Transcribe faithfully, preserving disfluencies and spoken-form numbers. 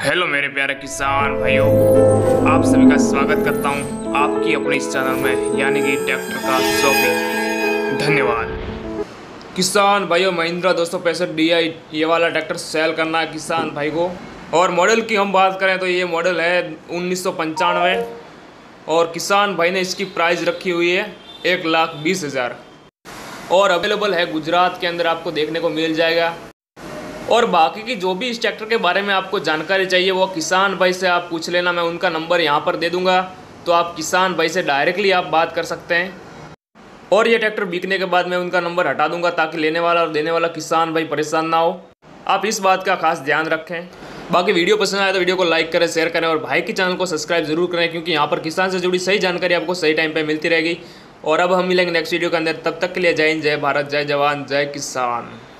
Hello मेरे प्यारे किसान भाइयों, आप सभी का स्वागत करता हूं आपकी अपने इस चैनल में यानी कि ट्रैक्टर का शौकीन। धन्यवाद। किसान भाइयों, महिंद्रा दो सौ पैंसठ डी आई ये वाला ट्रैक्टर सेल करना है किसान भाई को। और मॉडल की हम बात करें तो ये मॉडल है उन्नीस सौ पंचानवे और किसान भाई ने इसकी प्राइस रखी हुई है एक लाख बीस हज़ार और अवेलेबल है गुजरात के अंदर, आपको देखने को मिल जाएगा। और बाकी की जो भी इस ट्रैक्टर के बारे में आपको जानकारी चाहिए वो किसान भाई से आप पूछ लेना, मैं उनका नंबर यहाँ पर दे दूंगा, तो आप किसान भाई से डायरेक्टली आप बात कर सकते हैं। और ये ट्रैक्टर बिकने के बाद मैं उनका नंबर हटा दूंगा ताकि लेने वाला और देने वाला किसान भाई परेशान ना हो। आप इस बात का खास ध्यान रखें। बाकी वीडियो पसंद आए तो वीडियो को लाइक करें, शेयर करें और भाई के चैनल को सब्सक्राइब जरूर करें, क्योंकि यहाँ पर किसान से जुड़ी सही जानकारी आपको सही टाइम पर मिलती रहेगी। और अब हम मिलेंगे नेक्स्ट वीडियो के अंदर, तब तक के लिए जय हिंद, जय भारत, जय जवान, जय किसान।